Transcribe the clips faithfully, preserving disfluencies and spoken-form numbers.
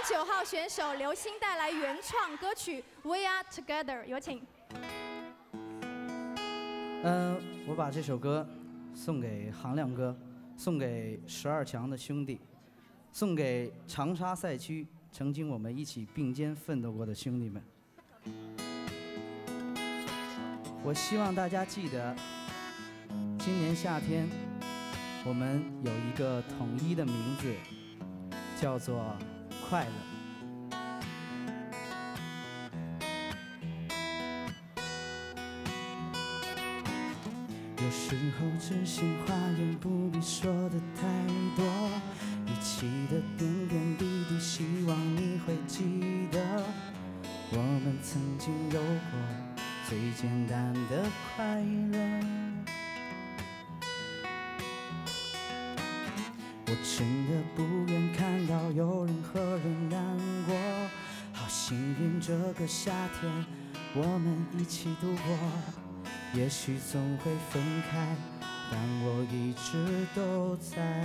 九号选手刘星带来原创歌曲《We Are Together》，有请。 嗯，我把这首歌送给航亮哥，送给十二强的兄弟，送给长沙赛区曾经我们一起并肩奋斗过的兄弟们。我希望大家记得，今年夏天我们有一个统一的名字，叫做快乐。有时候知心话言不必说的太多，一起的点点滴滴，希望你会记得，我们曾经有过最简单的快乐。我真的不愿看到有任何人难过，好幸运这个夏天我们一起度过，也许总会分开，但我一直都在。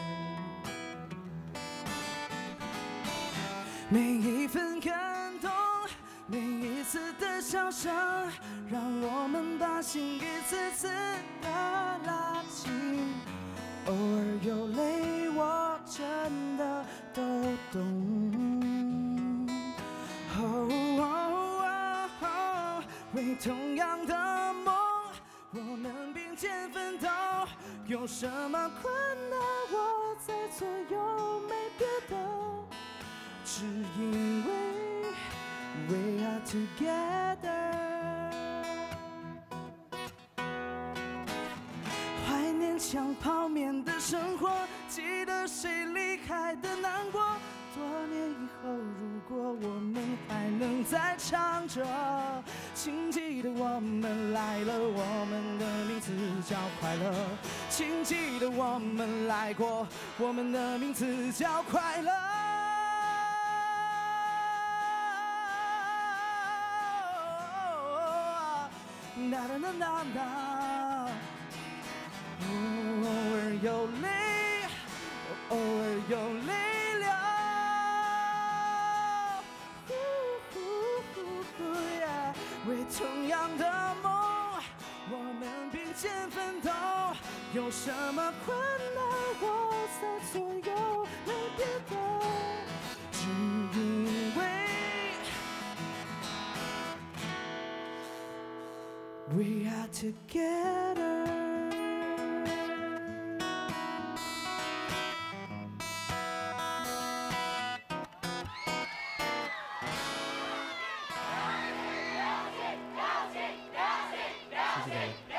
每一份感动，每一次的笑声，让我们把心一次次的拉近。偶尔有泪，我真的都懂。哦哦哦，为同样的梦，我们并肩奋斗。有什么困难我在左右，没别的，只因为 We are together。怀念抢泡面的生活，记得谁离开的难过。多年以后，如果我们还能再唱着，请记得我们来了，我们的名字叫快乐。请记得我们来过，我们的名字叫快乐。啦啦啦啦啦。偶尔有泪，偶尔有泪流。为同样的梦，我们并肩奋斗。有什么困难我在左右，没别的，只因为 We are together。谢谢大家。